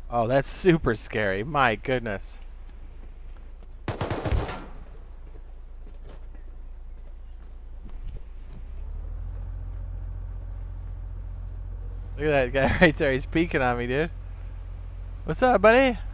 Oh, that's super scary. My goodness. Look at that guy right there. He's peeking on me, dude. What's up, buddy?